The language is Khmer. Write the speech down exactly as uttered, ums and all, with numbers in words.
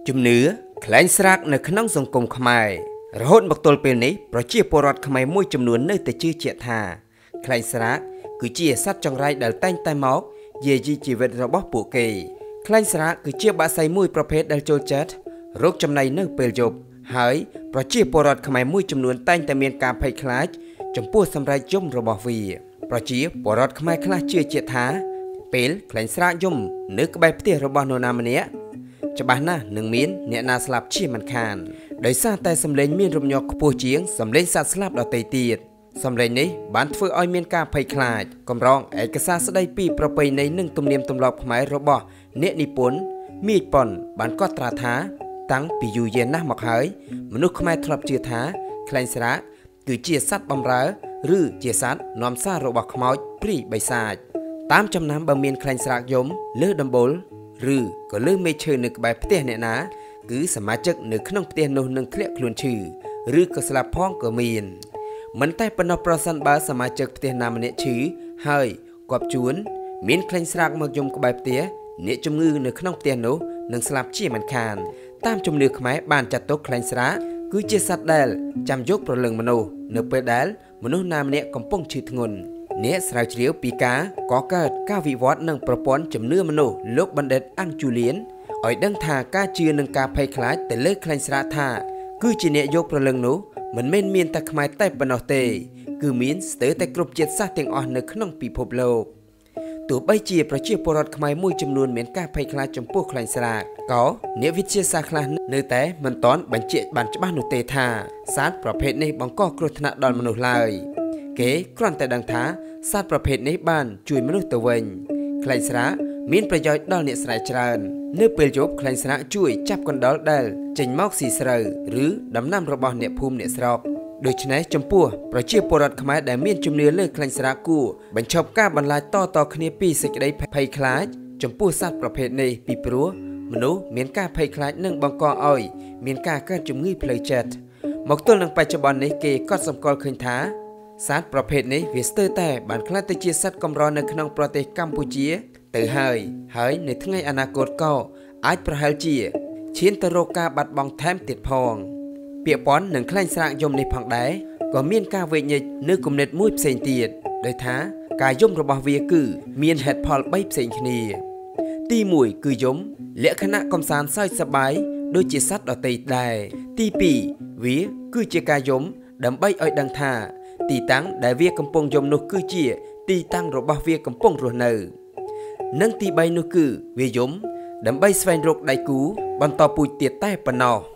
ជំនឿខ្លែងស្រាកនៅក្នុងសង្គមខ្មែររហូតមកទល់ពេលនេះប្រជាពលរដ្ឋខ្មែរមួយចំនួននៅតែជឿជាក់ថាខ្លែងស្រាកគឺជាសត្វចង្រៃដែលតែងតែមកយាយីជីវិតរបស់ពួកគេខ្លែងស្រាកគឺជាបក្សីមួយប្រភេទដែលចូលចិត្តរកចំណីនៅពេលយប់ហើយប្រជាពលរដ្ឋខ្មែរមួយចំនួនតែងតែមានការភ័យខ្លាចចំពោះសម្រែកយំរបស់វាប្រជាពលរដ្ឋខ្មែរខ្លះជឿជាក់ថាពេលខ្លែងស្រាកយំនៅក្បែរផ្ទះរបស់នរណាម្នាក់ច្បាស់ណាស់នឹងមានអ្នកណាស្លាប់ជាមិនខានដោយសារតែសម្លេងមានរំញ័រខ្ពស់ជាងសម្លេងសត្វស្លាប់ដទៃទៀតសម្លេងនេះបានធ្វើឲ្យមានការភ័យខ្លាចកម្រងឯកសារស្ដីពីប្រពៃណីនិងទំនៀមទម្លាប់ខ្មែររបស់អ្នកនិពន្ធមាយប៉ុនបានកត់ត្រាថាតាំងពីយូរយារណាស់មកហើយមនុស្សខ្មែរធ្លាប់ជឿថាខ្លែងស្រាកគឺជាសត្វបម្រើឬជាសត្វនាំសាររបស់ខ្មោចព្រាយបិសាចតាមចំណាំបើមានខ្លែងស្រាកយំលើដំបូលឬក៏លើមេឈើនៅក្បែរផ្ទះអ្នកណាគឺសមាជិកនៅក្នុងផ្ទះនោះនឹងធ្លាក់ខ្លួនឈឺឬក៏ស្លាប់ផងក៏មានមិនតែប៉ុណ្ណោះប្រសិនបើសមាជិកផ្ទះណាម្នាក់ឈឺហើយគប់ជួនមានខ្លែងស្រាកមកយំក្បែរផ្ទះអ្នកជំងឺនៅក្នុងផ្ទះនោះនឹងស្លាប់ជាមិនខានតាមជំនឿខ្មែរបានចាត់ទុកខ្លែងស្រាកគឺជាសត្វដែលចាំយកប្រលឹងមនុស្សនៅពេលដែលមនុស្សណាម្នាក់កំពុងឈឺធ្ងន់អ្នកស្រាវជ្រាវពីការកកើតការវិវត្តនិងប្រព័ន្ធជំនឿមនុស្សលោកបណ្ឌិតអាំងជូលៀនឲ្យដឹងថាការជឿនិងការភ័យខ្លាចទៅលើខ្លែងស្រាកថាគឺជាអ្នកយកប្រលឹងនោះមិនមែនមានតែខ្មែរតែប៉ុណ្ណោះទេគឺមានស្ទើរតែគ្រប់ជាតិសាសន៍ទាំងអស់នៅក្នុងពិភពលោកទោះបីជាប្រជាពលរដ្ឋខ្មែរមួយចំនួនមានការភ័យខ្លាចចំពោះខ្លែងស្រាកក៏អ្នកវិទ្យាសាស្ត្រខ្លះនៅតែមិនទាន់បញ្ជាក់បានច្បាស់នោះទេថាសត្វប្រភេទនេះបង្កគ្រោះថ្នាក់ដល់មនុស្សឡើយគេគ្រាន់តែដឹងថាសត្វប្រភេទនេះបានជួយមនុស្សទៅវិញខ្លែងស្រាកមានប្រយោជន៍ដល់អ្នកស្រែច្រើននៅពេលយប់ខ្លែងស្រាកជួយចាប់កណ្ដុរដែលចេញមកស៊ីស្រូវឬដំណាំរបស់អ្នកភូមិអ្នកស្រុកដូច្នេះចំពោះប្រជាពលរដ្ឋខ្មែរដែលមានជំនឿលើខ្លែងស្រាកគួរបញ្ឈប់ការបន្លាចតៗគ្នាពីសេចក្តីភ័យខ្លាចចំពោះសត្វប្រភេទនេះពីព្រោះមនុស្សមានការភ័យខ្លាចនិងបង្កឲ្យមានការកើតជំងឺផ្លូវចិត្តមកទល់នឹងបច្ចុប្បន្ននេះគេក៏សម្គាល់ឃើញថាសត្វប្រភេទនេះវាស្ទើរតែបានក្លាយទៅជាសត្វកម្រនៅក្នុងប្រទេសកម្ពុជាទៅហើយហើយនៅថ្ងៃអនាគតក៏អាចប្រហែលជាឈានទៅរកការបាត់បង់ថែមទៀតផងពាក្យប៉ុននឹងខ្លែងស្រាកយំនេះផងដែរក៏មានការវេញញិចនៅគំនិតមួយផ្សេងទៀតដោយថាការយំរបស់វាគឺមានហេតុផលបីផ្សេងគ្នាទីមួយគឺយំលក្ខណៈកំសាន្តសើចសប្បាយដូចជាសត្វដទៃដែរទីពីរវាគឺជាការយំដើម្បីឲ្យដឹងថាទីតាំងដែលវាកំពុងយំនោះគឺជាទីតាំងរបស់វាកំពុងរស់នៅនិងទីបីនោះគឺវាយំដើម្បីស្វែងរកដៃគូបន្តពូជទៀតតែប៉ុណ្ណោះ